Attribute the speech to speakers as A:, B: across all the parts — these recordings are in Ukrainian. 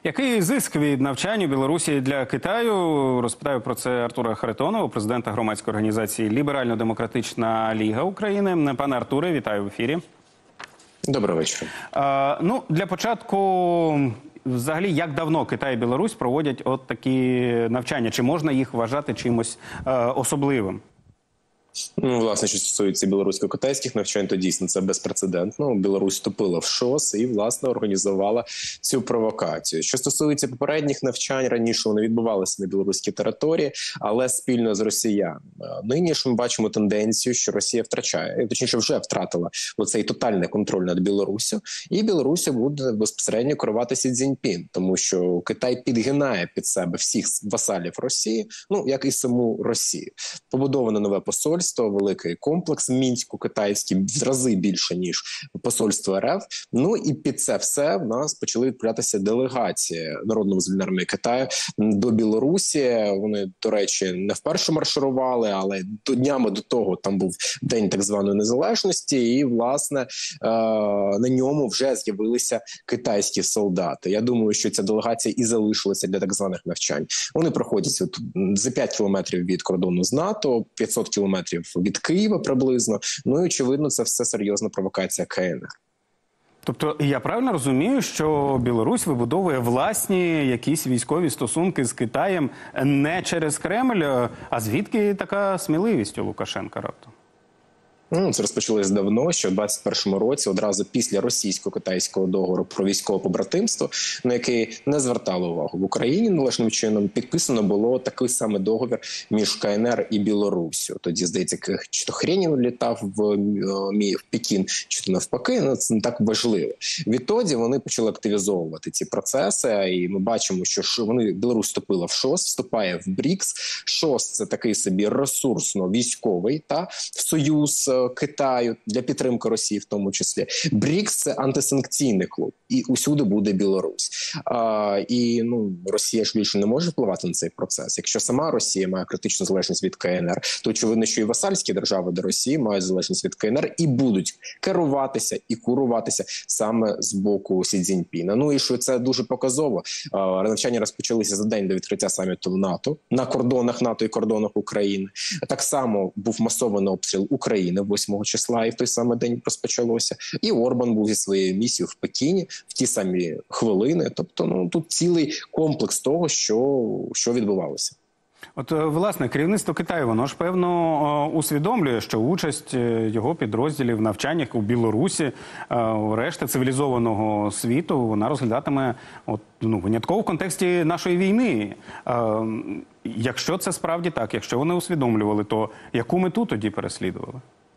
A: Який зиск від навчань у Білорусі для Китаю? Розпитаю про це Артура Харитонова, президента громадської організації «Ліберально-демократична ліга України». Пане Артуре, вітаю в ефірі.
B: Доброго вечора.
A: Для початку, взагалі, як давно Китай і Білорусь проводять от такі навчання? Чи можна їх вважати чимось особливим?
B: Власне, що стосується білорусько-китайських навчань, то дійсно це безпрецедентно. Білорусь вступила в ШОС і, власне, організувала цю провокацію. Що стосується попередніх навчань, раніше вони відбувалися на білоруській території, але спільно з росіянами. Нині ж ми бачимо тенденцію, що Росія втрачає, точніше вже втратила оцей тотальний контроль над Білоруссю, і Білорусю буде безпосередньо керувати Сі Цзіньпін, тому що Китай підгинає під себе всіх васалів Росії, як і саму Росію. Побудовано нове посольство, великий комплекс мінсько-китайський, в рази більше, ніж посольство РФ. І під це все в нас почали відправлятися делегації Народно-Визвольної армії Китаю до Білорусі. Вони, до речі, не вперше марширували, але днями до того там був День так званої незалежності, і, власне, на ньому вже з'явилися китайські солдати. Я думаю, що ця делегація і залишилася для так званих навчань. Вони проходять за 5 кілометрів від кордону з НАТО, 500 кілометрів від Києва приблизно. І, очевидно, це все серйозна провокація КНР.
A: Тобто, я правильно розумію, що Білорусь вибудовує власні якісь військові стосунки з Китаєм не через Кремль, а звідки така сміливість у Лукашенка раптом?
B: Це розпочалось давно, що в 21-му році, одразу після російсько-китайського договору про військове побратимство, на який не звертали увагу в Україні належним чином, підписано було такий самий договір між КНР і Білоруссю. Тоді, здається, чи то Хренін літав в Пекін, чи то навпаки, це не так важливо. Відтоді вони почали активізовувати ці процеси, і ми бачимо, що Білорусь вступила в ШОС, вступає в БРІКС. ШОС – це такий собі ресурсно-військовий союз Китаю для підтримки Росії в тому числі. БРІКС – це антисанкційний клуб. І усюди буде Білорусь. Росія ж більше не може впливати на цей процес. Якщо сама Росія має критичну залежність від КНР, то очевидно, що і васальські держави до Росії мають залежність від КНР і будуть керуватися і куруватися саме з боку Сі Цзіньпіна. І що це дуже показово. Навчання розпочалися за день до відкриття саміту в НАТО, на кордонах НАТО і кордонах України. Так само був масований обстріл України 8 числа, і в той самий день розпочалося. І Орбан був зі своєю місією в Пекіні в ті самі хвилини. Тобто, тут цілий комплекс того, що відбувалося.
A: Власне, керівництво Китаю, воно ж, певно, усвідомлює, що участь його підрозділів в навчаннях у Білорусі, решта цивілізованого світу, вона розглядатиме винятково в контексті нашої війни. Якщо це справді так, якщо вони усвідомлювали, то яку мету тоді переслідували?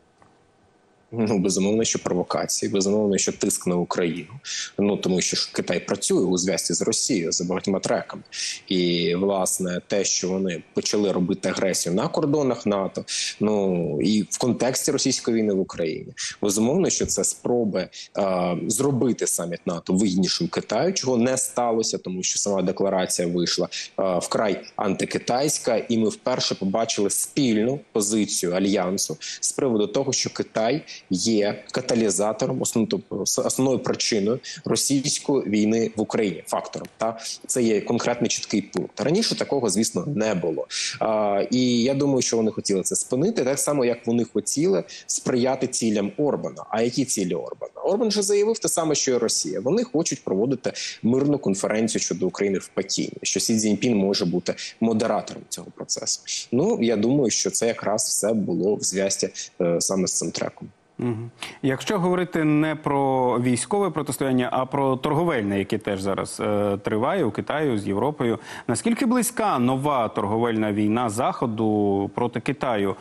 B: Безумовно, що провокації, безумовно, що тиск на Україну. Тому що ж Китай працює у зв'язці з Росією за багатьма треками. І, власне, те, що вони почали робити агресію на кордонах НАТО, і в контексті російської війни в Україні. Безумовно, що це спроби зробити саміт НАТО вигіднішим Китаю, чого не сталося, тому що сама декларація вийшла вкрай антикитайська, і ми вперше побачили спільну позицію Альянсу з приводу того, що Китай є каталізатором, основною причиною російської війни в Україні, фактором. Це є конкретний чіткий пункт. Раніше такого, звісно, не було. І я думаю, що вони хотіли це спинити, так само, як вони хотіли сприяти цілям Орбана. А які цілі Орбана? Орбан же заявив те саме, що і Росія. Вони хочуть проводити мирну конференцію щодо України в Пекіні, що Сі Цзіньпін може бути модератором цього процесу. Я думаю, що це якраз все було в зв'язці саме з цим треком.
A: Якщо говорити не про військове протистояння, а про торговельне, яке теж зараз триває у Китаю з Європою, наскільки близька нова торговельна війна Заходу проти Китаю?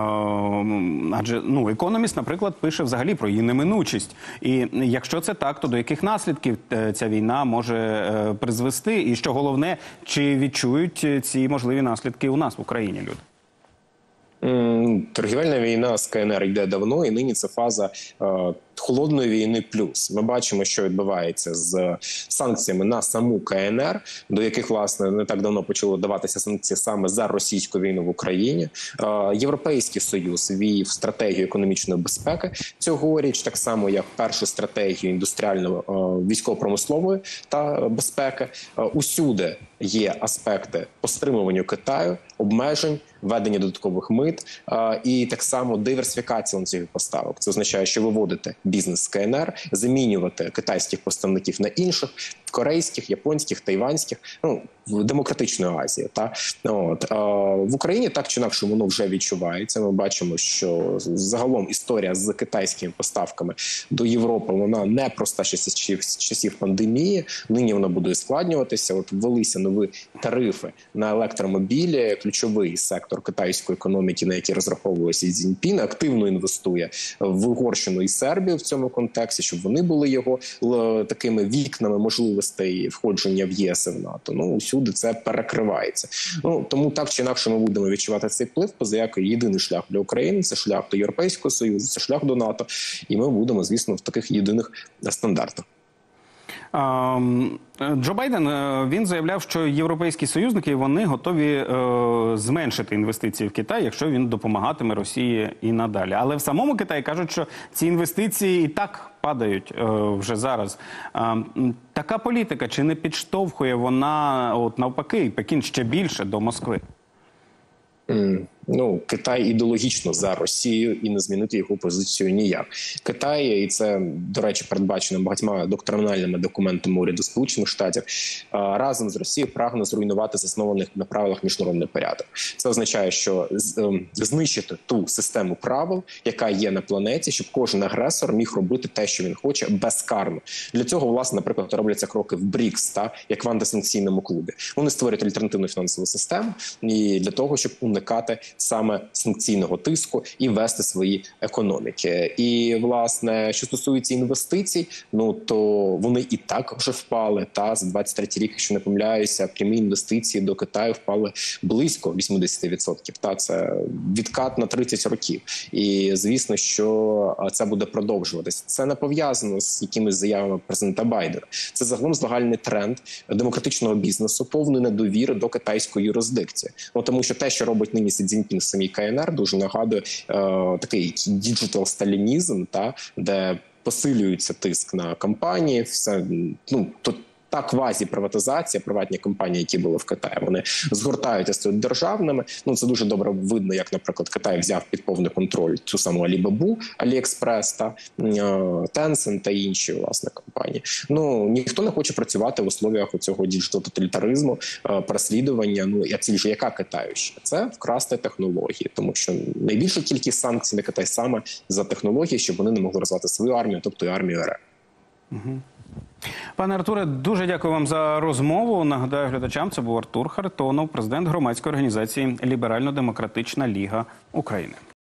A: Адже «Економіст», наприклад, пише взагалі про її неминучість. І якщо це так, то до яких наслідків ця війна може призвести? І що головне, чи відчують ці можливі наслідки у нас в Україні люди?
B: Торгівельна війна з КНР йде давно, і нині це фаза холодної війни плюс. Ми бачимо, що відбувається з санкціями на саму КНР, до яких, власне, не так давно почали даватися санкції саме за російську війну в Україні. Європейський Союз ввів стратегію економічної безпеки цьогоріч, так само як першу стратегію індустріальної військово-промислової та безпеки. Усюди є аспекти по стримуванню Китаю, обмежень, введення додаткових мит і так само диверсифікація ланцюгів поставок. Це означає, що виводити бізнес з КНР, замінювати китайських поставників на інших, корейських, японських, тайванських, в демократичної Азії. В Україні так чи інакше воно вже відчувається. Ми бачимо, що загалом історія з китайськими поставками до Європи, вона не проста ще з часів пандемії. Нині вона буде ускладнюватися. От ввелися нові тарифи на електромобілі. Ключовий сектор китайської економіки, на який розраховує Сі Цзіньпін, активно інвестує в Угорщину і Сербію в цьому контексті, щоб вони були його такими вікнами можливостей входження в ЄС і в НАТО. Усюди це перекривається. Тому так чи інакше ми будемо відчувати цей вплив, поза як єдиний шлях для України – це шлях до Європейського Союзу, це шлях до НАТО. І ми будемо, звісно, в таких єдиних стандартах.
A: Джо Байден, він заявляв, що європейські союзники, вони готові зменшити інвестиції в Китай, якщо він допомагатиме Росії і надалі. Але в самому Китаї кажуть, що ці інвестиції і так падають вже зараз. Така політика, чи не підштовхує вона, навпаки, Пекін ще більше до Москви?
B: Китай ідеологічно за Росію і не змінити його позицію ніяк. Китай, і це, до речі, передбачено багатьма доктринальними документами уряду Сполучених Штатів, разом з Росією прагне зруйнувати заснованих на правилах міжнародний порядок. Це означає, що знищити ту систему правил, яка є на планеті, щоб кожен агресор міг робити те, що він хоче, безкарно. Для цього, власне, наприклад, робляться кроки в БРІКС, як в антисанкційному клубі. Вони створюють альтернативну фінансову систему і для того, щоб уникати саме санкційного тиску і вести свої економіки. І, власне, що стосується інвестицій, то вони і так вже впали. За 23 рік, якщо не помиляюся, прямі інвестиції до Китаю впали близько 80%. Це відкат на 30 років. І, звісно, що це буде продовжуватися. Це не пов'язано з якимись заявами президента Байдена. Це загалом загальний тренд демократичного бізнесу, повної недовіри до китайської юрисдикції. Тому що те, що робить нині Сі Цзіньпін в самій КНР, дуже нагадує такий діджитал-сталінізм, де посилюється тиск на компанії, все, та квазі-приватизація, приватні компанії, які були в Китаї, вони згортаються стають державними. Це дуже добре видно, як, наприклад, Китай взяв під повний контроль цю саму Алібабу, Аліекспрес, Tencent та інші, власне, компанії. Ніхто не хоче працювати в условіях цього діджитал-тоталітаризму, переслідування. А ціль же яка Китаю ще? Це вкрасти технології, тому що найбільша кількість санкцій на Китай саме за технології, щоб вони не могли розвивати свою армію, тобто і армію РФ.
A: Пане Артуре, дуже дякую вам за розмову. Нагадаю глядачам, це був Артур Харитонов, президент громадської організації «Ліберально-демократична ліга України».